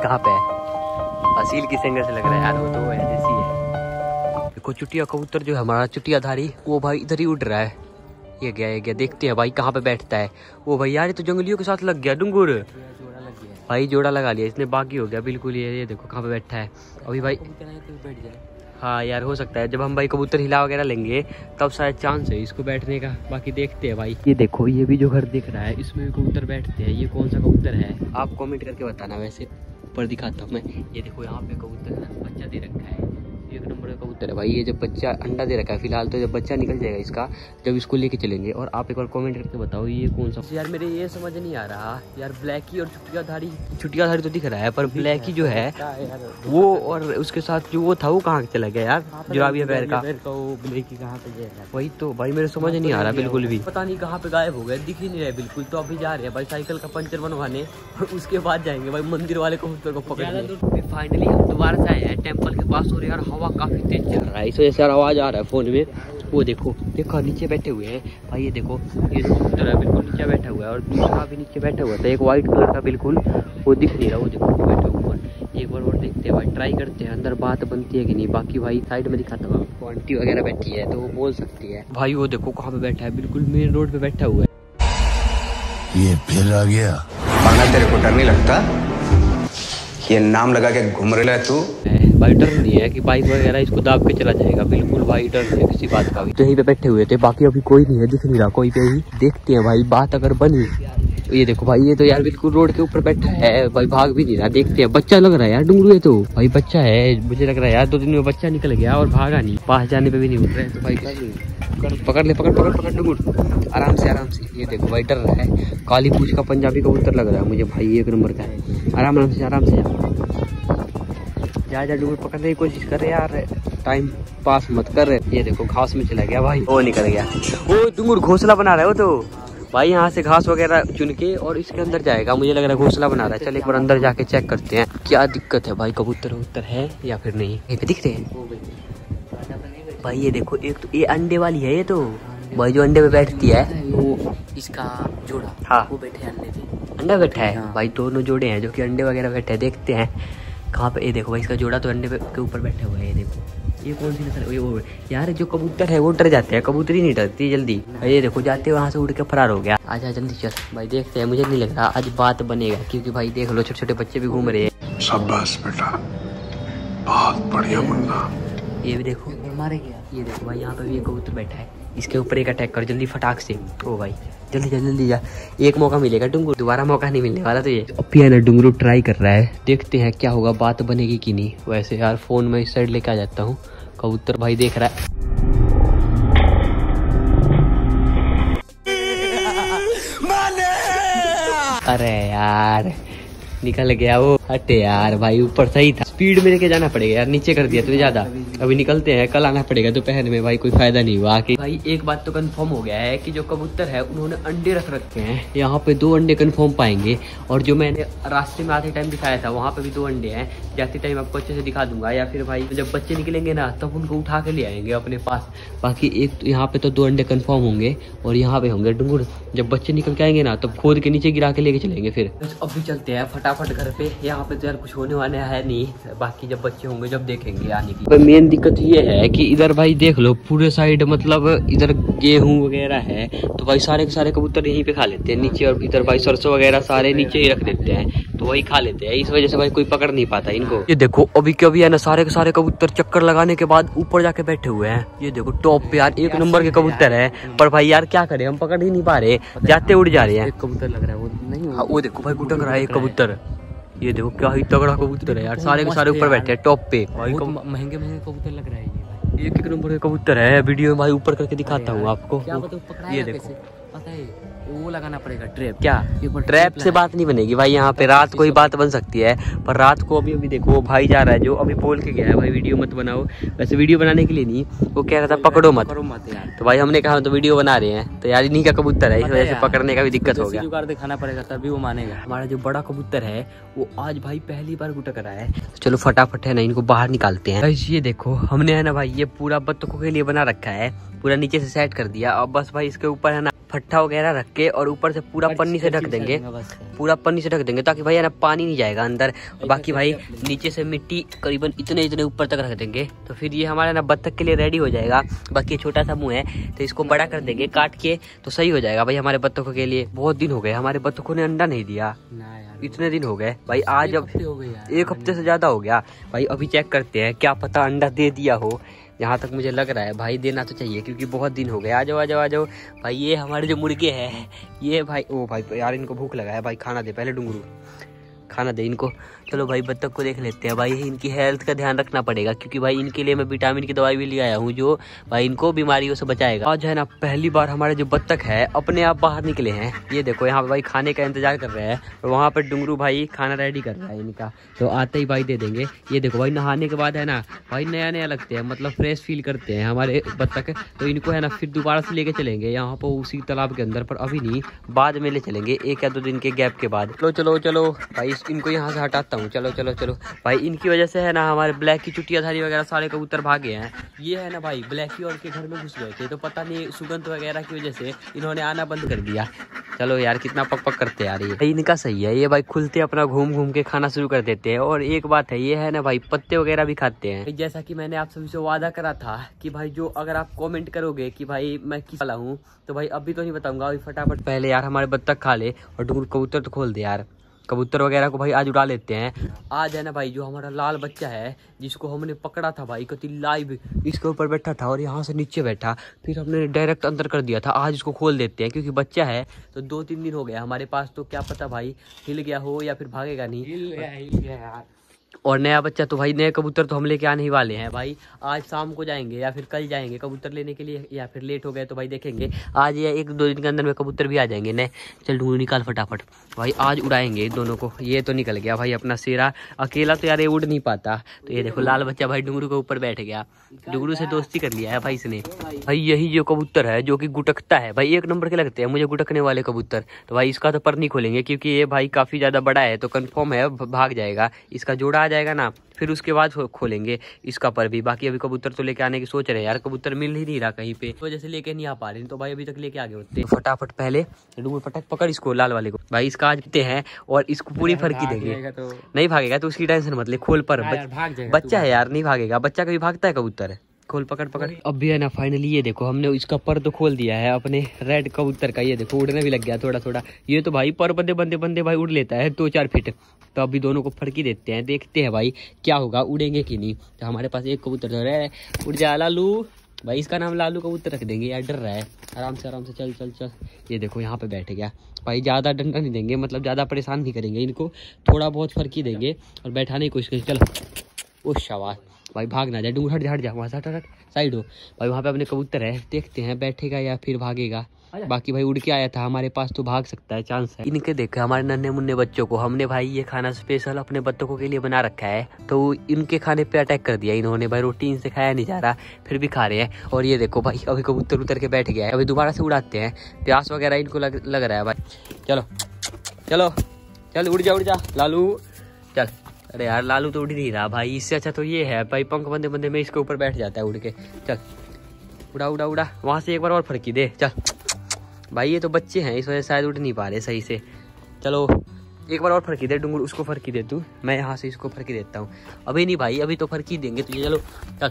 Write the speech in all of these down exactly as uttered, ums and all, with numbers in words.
कहाँ पे है, असील की सिंगर से लग रहा है यार, वो तो वो है जैसी है। देखो चुटिया कबूतर जो है हमारा चुटियाधारी, वो भाई इधर ही उड़ रहा है। ये गया ये गया, देखते हैं भाई कहाँ पे बैठता है वो। भाई यार ये तो जंगलियों के साथ लग गया डुंगुर, भाई जोड़ा लगा लिया इसने, बाकी हो गया बिल्कुल। ये ये देखो कहाँ पे बैठा है अभी भाई। बैठ जाए हाँ यार हो सकता है, जब हम भाई कबूतर हिला वगैरह लेंगे तब शायद चांस है इसको बैठने का। बाकी देखते हैं भाई। ये देखो ये भी जो घर दिख रहा है इसमें भी कबूतर बैठते हैं। ये कौन सा कबूतर है आप कमेंट करके बताना। वैसे ऊपर दिखाता हूँ मैं, ये देखो यहाँ पे कबूतर है, बच्चा दे रखा है, एक नंबर का कबूतर है भाई। ये जब बच्चा अंडा दे रखा है फिलहाल, तो जब बच्चा निकल जाएगा इसका, जब इसको लेके चलेंगे। और आप एक बार कमेंट करके बताओ ये कौन सा। यार मेरे ये समझ नहीं आ रहा यार, ब्लैकी और चुटियाधारी, चुटियाधारी तो दिख रहा है पर ब्लैकी जो है वो और उसके साथ जो वो था वो कहाँ चला गया यार, जुराबिया पैर का ब्लैकी कहाँ पे गया। वही तो भाई मेरे समझ नहीं आ रहा बिल्कुल भी, पता नहीं कहाँ पे गायब हो गए, दिख ही नहीं रहे बिल्कुल। तो अभी जा रहे हैं भाई साइकिल का पंचर बनवाने, और उसके बाद जाएंगे भाई मंदिर वाले कबूतर को पकड़ने। फाइनली हम दोबारा से आए हैं टेम्पल के पास, और यार हवा काफी तेज चल रहा है, इस वजह से यार आवाज आ रहा है फोन में। वो देखो देखो नीचे बैठे हुए हैं भाई, ये देखो ये कबूतर है बिल्कुल नीचे बैठा हुआ है, और दूसरा भी नीचे बैठा हुआ था एक व्हाइट कलर का बिल्कुल, वो दिख नहीं रहा, वो देखो बैठा ऊपर। एक बार और देखते हैं भाई, ट्राई करते हैं अंदर बात बनती है कि नहीं। बाकी भाई साइड में दिखाता हूँ आपको, आंटी वगैरह बैठी है तो वो बोल सकती है भाई। वो देखो कहाँ पे बैठा है, बिल्कुल मेन रोड पे बैठा हुआ है। ये फिर आ गया पाना, तेरे को डर नहीं लगता? ये नाम लगा के घूम रहा है तू। भाई डर नहीं है कि बाइक वगैरह इसको दाब के चला जाएगा, बिल्कुल भाई डर नहीं है किसी बात का भी। तो यहीं पे बैठे हुए थे, बाकी अभी कोई नहीं है, दिख नहीं रहा कोई पे ही। देखते हैं भाई बात अगर बनी। ये देखो भाई ये तो यार बिल्कुल रोड के ऊपर बैठा है भाई, भाग भी नहीं रहा। देखते हैं, बच्चा लग रहा है यार डुंगरू, है तो भाई बच्चा है, मुझे लग रहा है यार दो दिन में बच्चा निकल गया और भागा नहीं, पास जाने पे भी नहीं उठ रहे। तो भाई पकड़ ले, पकड़ पकड़ पकड़ डुंगरू, आराम से आराम से। ये देखो भाई डर रहा है, काली पूछ का पंजाबी कबूतर लग रहा है मुझे भाई, एक नंबर का है। आराम आराम से आराम से जा जा डुंगरू, पकड़ने की कोशिश कर रहे यार, टाइम पास मत कर रहे। ये देखो घास में चला गया भाई, वो निकल गया। वो डुंगरू घोंसला बना रहा है वो तो भाई, यहाँ से घास वगैरह चुन के और इसके अंदर जाएगा, मुझे लग रहा है घोंसला बना रहा है। चल एक बार अंदर जाके चेक करते हैं क्या दिक्कत है भाई, कबूतर कबूतर है या फिर नहीं। यहीं पे दिख रहे हैं भाई, ये देखो एक तो ये अंडे वाली है, ये तो भाई जो अंडे पे बैठती है वो इसका जोड़ा, हाँ वो बैठे अंडे पे, अंडा बैठा है हाँ। भाई, दोनों जोड़े हैं जो कि अंडे वगैरह बैठे हैं। देखते हैं कहाँ पे, ये देखो भाई इसका जोड़ा तो अंडे पे के ऊपर बैठे हुए हैं। ये देखो ये कौन सी नस्ल, ये वो यार जो कबूतर है वो डर जाते हैं, कबूतरी नहीं डरती जल्दी। ये देखो जाते वहाँ से उड़ के फरार हो गया। आजा जल्दी चल भाई, देखते हैं, मुझे नहीं लग रहा आज बात बनेगा, क्योंकि भाई देख लो छोटे छोटे बच्चे भी घूम रहे हैं। शाबाश बेटा, बहुत बढ़िया मुन्ना। ये भी देखो मारे गया। ये देखो भाई यहाँ पे भी एक कबूतर बैठा है, इसके ऊपर एक अटैक कर जल्दी फटाक से। ओ भाई जल्दी जा जल्दी जा, एक मौका मिलेगा डुंगरू, दोबारा मौका नहीं मिलने वाला। तो ये अब भी है ना डुंगरू ट्राई कर रहा है, देखते हैं क्या होगा, बात बनेगी कि नहीं। वैसे यार फोन में इस साइड लेके आ जाता हूँ, कबूतर भाई देख रहा है। अरे यार निकल गया वो, हटे यार भाई ऊपर सही था, स्पीड में लेके जाना पड़ेगा यार, नीचे कर दिया तो ज्यादा। अभी निकलते हैं, कल आना पड़ेगा दोपहर में भाई, कोई फायदा नहीं हुआ कि भाई। एक बात तो कंफर्म हो गया है कि जो कबूतर है उन्होंने अंडे रख रखे हैं, यहाँ पे दो अंडे कंफर्म पाएंगे। और जो मैंने रास्ते में आते टाइम दिखाया था वहाँ पे भी दो अंडे हैं, जाते टाइम आपको अच्छे से दिखा दूंगा, या फिर भाई जब बच्चे निकलेंगे ना तब उनको उठा के ले आएंगे अपने पास। बाकी एक यहाँ पे तो दो अंडे कंफर्म होंगे, और यहाँ पे होंगे डुंगुर, जब बच्चे निकल के आएंगे ना तब खोद के नीचे गिरा के लेके चलेंगे। फिर अब भी चलते हैं फटाफट घर पे, यहाँ पे तो यार कुछ होने वाला है नहीं, बाकी जब बच्चे होंगे जब देखेंगे आने की। मेन दिक्कत ये है कि इधर भाई देख लो पूरे साइड, मतलब इधर गेहूं वगैरह है, तो भाई सारे के सारे कबूतर यहीं पे खा लेते हैं नीचे, और इधर भाई सरसों वगैरह सारे नीचे ही रख देते हैं, तो वही खा लेते हैं। इस वजह से भाई कोई पकड़ नहीं पाता इनको। ये देखो अभी क्या भी है ना, सारे के सारे कबूतर चक्कर लगाने के बाद ऊपर जाके बैठे हुए हैं। ये देखो टॉप पे यार एक नंबर के कबूतर है, पर भाई यार क्या करें, हम पकड़ ही नहीं पा रहे, जाते उड़ जा रहे हैं। कबूतर लग रहा है वो नहीं, हाँ वो देखो भाई गुटक रहा है एक कबूतर, ये देखो क्या ही तगड़ा कबूतर है यार, सारे के सारे ऊपर बैठे हैं टॉप पे भाई। महंगे महंगे कबूतर लग रहा है ये, एक एक नंबर के कबूतर है, वीडियो में भाई ऊपर करके दिखाता हूँ आपको। क्या बताऊँ, पकड़ा ये है देखो कैसे? पता है वो लगाना पड़ेगा ट्रैप। क्या ट्रैप से बात नहीं बनेगी भाई, यहाँ पे रात को ही बात बन सकती है, पर रात को अभी अभी देखो भाई जा रहा है जो अभी बोल के गया है भाई वीडियो मत बनाओ। वैसे वीडियो बनाने के लिए नहीं, वो कह रहा था पकड़ो मत, मत यार। तो भाई हमने कहा तो वीडियो बना रहे हैं, तो यार इन्हीं का कबूतर है, इस वजह से पकड़ने का भी दिक्कत हो गया। जुगाड़ दिखाना पड़ेगा तभी वो मानेगा। हमारा जो बड़ा कबूतर है वो आज भाई पहली बार गुटक रहा है, चलो फटाफट है ना इनको बाहर निकालते हैं। ये देखो हमने है ना भाई ये पूरा बत्तखों के लिए बना रखा है, पूरा नीचे से सेट कर दिया, अब बस भाई इसके ऊपर है ना फट्टा वगैरह रख के और ऊपर से पूरा पन्नी से ढक देंगे, पूरा पन्नी से ढक देंगे ताकि भाई है ना पानी नहीं जाएगा अंदर। और बाकी भाई नीचे से मिट्टी करीबन इतने इतने ऊपर तक रख देंगे, तो फिर ये हमारा ना बत्तख के लिए रेडी हो जाएगा। बाकी छोटा सा मुंह है तो इसको बड़ा कर देंगे काट के, तो सही हो जाएगा भाई हमारे बत्तखों के लिए। बहुत दिन हो गए हमारे बत्तखों ने अंडा नहीं दिया, इतने दिन हो गए भाई। आज अब एक हफ्ते से ज्यादा हो गया भाई। अभी चेक करते हैं, क्या पता अंडा दे दिया हो। यहाँ तक मुझे लग रहा है भाई देना तो चाहिए, क्योंकि बहुत दिन हो गए। आ जाओ आ जाओ आ जाओ भाई। ये हमारे जो मुर्गे हैं ये भाई, ओ भाई यार इनको भूख लगा है भाई, खाना दे पहले डुंगरू, खाना दे इनको। चलो भाई बत्तख को देख लेते हैं भाई। इनकी हेल्थ का ध्यान रखना पड़ेगा, क्योंकि भाई इनके लिए मैं विटामिन की दवाई भी ले आया हूँ जो भाई इनको बीमारियों से बचाएगा। आज है ना पहली बार हमारे जो बत्तख है अपने आप बाहर निकले हैं। ये देखो यहाँ पे भाई खाने का इंतजार कर रहे हैं, और वहाँ पर डुंगरू भाई खाना रेडी कर रहा है इनका, तो आते ही भाई दे देंगे। ये देखो भाई नहाने के बाद है ना भाई नया नया लगते हैं, मतलब फ्रेश फील करते हैं हमारे बत्तख। तो इनको है ना फिर दोबारा से लेके चलेंगे यहाँ पर उसी तालाब के अंदर, पर अभी नहीं, बाद में ले चलेंगे एक या दो दिन के गैप के बाद। चलो चलो चलो भाई इनको यहाँ से हटाता हूँ। चलो चलो चलो भाई, इनकी वजह से है ना हमारे ब्लैक की चुटियाधारी वगैरह सारे कबूतर भागे हैं। ये है ना भाई ब्लैक की और के घर में घुस गए थे, तो पता नहीं सुगंध वगैरह की वजह से इन्होंने आना बंद कर दिया। चलो यार कितना पक पक करते यार, ये इनका सही है। ये भाई खुलते अपना घूम घूम के खाना शुरू कर देते हैं। और एक बात है, ये है ना भाई पत्ते वगैरह भी खाते हैं। जैसा कि मैंने आप सभी से वादा करा था कि भाई जो अगर आप कमेंट करोगे कि भाई मैं किस वाला हूँ, तो भाई अभी तो नहीं बताऊंगा, अभी फटाफट पहले यार हमारे बत्तख खा ले और कबूतर तो खोल दे यार। कबूतर वगैरह को भाई आज उड़ा लेते हैं। आज है ना भाई जो हमारा लाल बच्चा है जिसको हमने पकड़ा था भाई कति लाइव, इसके ऊपर बैठा था और यहाँ से नीचे बैठा, फिर हमने डायरेक्ट अंदर कर दिया था। आज इसको खोल देते हैं, क्योंकि बच्चा है तो दो तीन दिन हो गया हमारे पास, तो क्या पता भाई हिल गया हो या फिर भागेगा नहीं। हिल गया हिल गया यार। और नया बच्चा तो भाई नए कबूतर तो हम लेके आने ही वाले हैं भाई। आज शाम को जाएंगे या फिर कल जाएंगे कबूतर लेने के लिए, या फिर लेट हो गए तो भाई देखेंगे। आज या एक दो दिन के अंदर में कबूतर भी आ जाएंगे नए। चल ढूंढ निकाल फटाफट भाई, आज उड़ाएंगे दोनों को। ये तो निकल गया भाई अपना शेरा, अकेला तो यार ये उड़ नहीं पाता। तो ये देखो लाल बच्चा भाई डुंगरू के ऊपर बैठ गया, डुंगरू से दोस्ती कर लिया है भाई इसने। भाई यही जो कबूतर है जो कि गुटकता है भाई, एक नंबर के लगते हैं मुझे गुटकने वाले कबूतर। तो भाई इसका तो पर नहीं खोलेंगे, क्योंकि ये भाई काफी ज्यादा बड़ा है, तो कंफर्म है भाग जाएगा। इसका जोड़ा आ जाएगा ना, फिर उसके बाद खोलेंगे इसका पर भी। बाकी अभी कबूतर तो लेके आने की सोच रहे हैं यार, कबूतर मिल ही नहीं रहा कहीं पे, तो वजह से लेके नहीं आ पा रहे। तो भाई अभी तक लेके आगे होते हैं। फटाफट पहले डुंगरू पटक पकड़ इसको लाल वाले को भाई, इसका आज कितने हैं और इसको पूरी फर्की देंगे। तो नहीं भागेगा तो उसकी टेंशन मत ले, खोल पर बच्चा है यार, नहीं भागेगा। बच्चा कभी भागता है कबूतर, खोल पकड़ पकड़। अब भी है ना फाइनली ये देखो हमने इसका पर तो खोल दिया है अपने रेड कबूतर का। ये देखो उड़ने भी लग गया थोड़ा थोड़ा। ये तो भाई पर बंदे बंदे बंदे भाई उड़ लेता है दो चार फीट। तो अभी दोनों को फड़की देते हैं, देखते हैं भाई क्या होगा, उड़ेंगे कि नहीं। तो हमारे पास एक कबूतर तो है, उड़ जा लालू भाई, इसका नाम लालू कबूतर रख देंगे यार। डर रहा है, आराम से आराम से चल चल चल। ये देखो यहाँ पे बैठ गया भाई, ज़्यादा डंडा नहीं देंगे, मतलब ज़्यादा परेशान नहीं करेंगे इनको, थोड़ा बहुत फर्की देंगे और बैठाने की कोशिश करेंगे। चलो ओ शाबाश भाई, भाग ना जाए डूंगर, हट जा हट जा वहाँ से, हट हट साइड हो भाई। वहाँ पे अपने कबूतर है, देखते हैं बैठेगा या फिर भागेगा। बाकी भाई उड़ के आया था हमारे पास, तो भाग सकता है, चांस है। इनके देखो हमारे नन्हे मुन्ने बच्चों को हमने भाई ये खाना स्पेशल अपने बच्चों के लिए बना रखा है, तो इनके खाने पे अटैक कर दिया इन्होंने भाई। रोटी इनसे खाया नहीं जा रहा, फिर भी खा रहे हैं। और ये देखो भाई अभी कबूतर उतर के बैठ गया है, अभी दोबारा से उड़ाते हैं। प्यास वगैरह इनको लग, लग रहा है भाई। चलो चलो चल उड़ जा उड़ जा लालू चल। अरे यार लालू तो उड़ नहीं रहा भाई, इससे अच्छा तो ये है भाई पंख बंदे बंदे में इसके ऊपर बैठ जाता है उड़ के। चल उड़ा उड़ा उड़ा, वहां से एक बार और फड़की दे। चल भाई ये तो बच्चे हैं, इस वजह से शायद उड़ नहीं पा रहे सही से। चलो एक बार और फड़की दे डुंगरू, उसको फड़की दे तू, मैं यहाँ से इसको फड़की देता हूँ। अभी नहीं भाई, अभी तो फड़की देंगे तुझे। चलो चल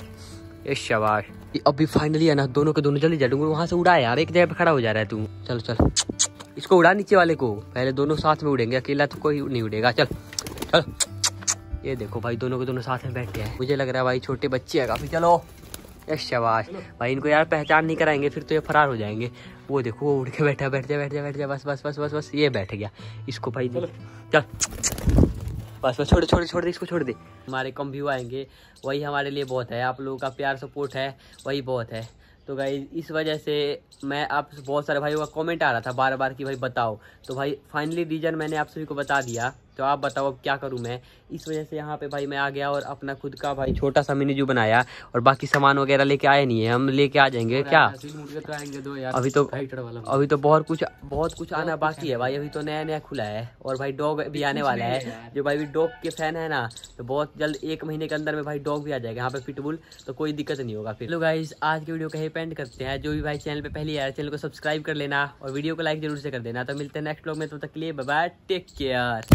ये शाबाश। अभी फाइनली है ना दोनों के दोनों जल्दी जा। डुंगरू वहां से उड़ा यार, एक जगह पे खड़ा हो जा रहा है तू। चलो चल इसको उड़ा नीचे वाले को, पहले दोनों साथ में उड़ेंगे, अकेला तो कोई नहीं उड़ेगा। चल चल ये देखो भाई दोनों के दोनों साथ में बैठे हैं, मुझे लग रहा है भाई छोटे बच्चे हैं काफी। चलो ये शाबाश भाई, इनको यार पहचान नहीं कराएंगे फिर तो ये फरार हो जाएंगे। वो देखो वो उड़ के बैठा, बैठ जा बैठ जा बैठ जा, बस बस बस बस बस ये बैठ गया। इसको भाई चल बस बस छोड़ छोड़ छोड़ दे इसको, छोड़ दे। हमारे कम व्यू आएंगे वही हमारे लिए बहुत है, आप लोगों का प्यार सपोर्ट है वही बहुत है। तो भाई इस वजह से मैं आप बहुत सारे भाइयों का कमेंट आ रहा था बार बार कि भाई बताओ, तो भाई फाइनली रीजन मैंने आप सभी को बता दिया तो आप बताओ अब क्या करूँ मैं। इस वजह से यहाँ पे भाई मैं आ गया और अपना खुद का भाई छोटा सा मिनी जू बनाया। और बाकी सामान वगैरह लेके आए नहीं है, हम लेके आ जाएंगे क्या। अभी तो अभी तो बहुत कुछ बहुत कुछ आना बाकी है भाई, अभी तो नया नया खुला है। और भाई डॉग भी आने वाला है, जो भाई डॉग के फैन है ना, तो बहुत जल्द एक महीने के अंदर में भाई डॉग भी आ जाएगा यहाँ पे पिटबुल, तो कोई दिक्कत नहीं होगा फिर। लो गाइस, आज की वीडियो का ही पेंड करते हैं। जो भी भाई चैनल पे पहली आया चैनल को सब्सक्राइब कर लेना और वीडियो को लाइक जरूर से कर देना। तो मिलते हैं नेक्स्ट व्लॉग में, तब तक के लिए बाय बाय, टेक केयर।